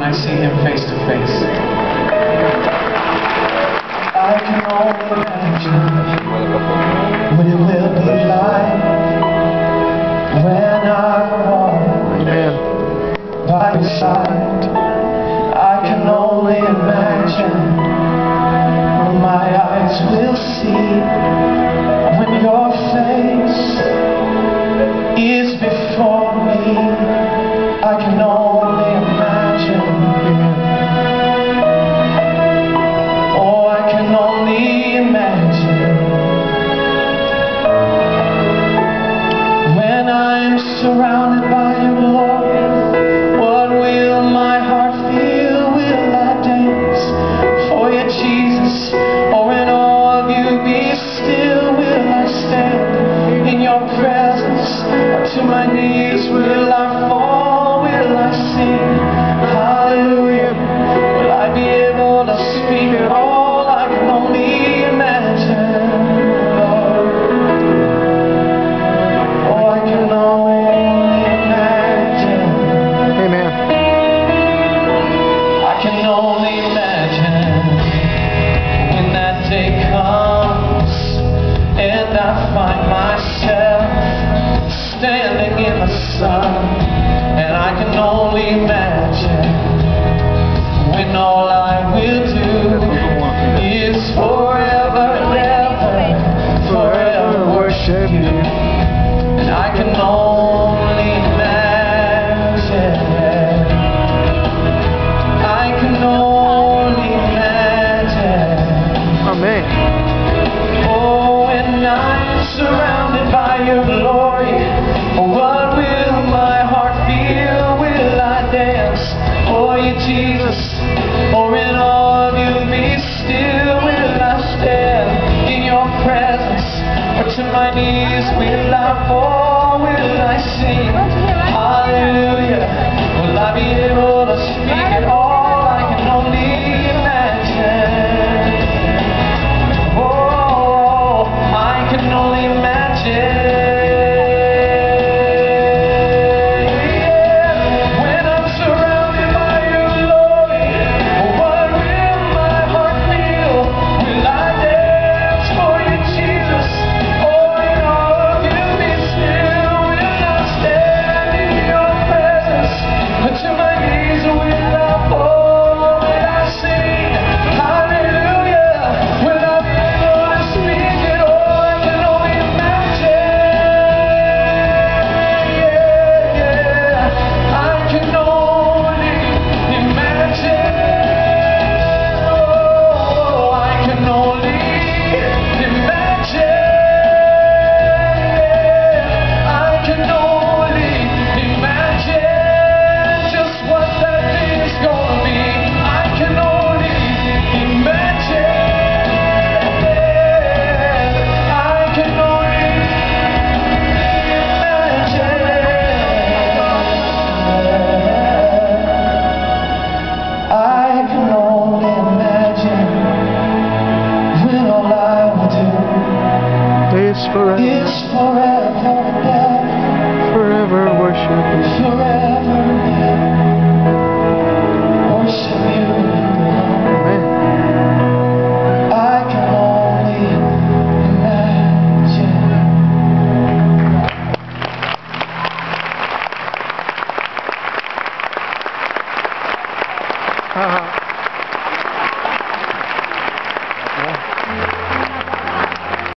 when I see him face to face. I can only imagine what it will be like when I walk by your side. I can only imagine what my eyes will see when your face is before me. I can only imagine. Oh, I can only imagine when I'm surrounded by your glory. What will my heart feel? Will I dance for you, Jesus? Or in awe of you be still? Will I stand in your presence? Or to my knees will I fall? Will I sing hallelujah? Will I be able to speak at all? I can only imagine, Lord. Oh, I can only imagine. Amen. I can only imagine when that day comes and I find myself standing in the sun. And I can only imagine when all I will do is forever and ever, forever worship you. And I can only imagine, I can only imagine. Amen. Oh, when I'm surrounded by your glory, what will my heart feel? Will I dance for you, Jesus? Or in awe of you be still? Will I stand in your presence? Or to my knees will I fall? Will I sing hallelujah? Will I be able to speak at all? I can only imagine. Oh, I can only imagine. Forever, is forever and ever, forever worship you. forever and ever, worship you. Amen. I can only imagine.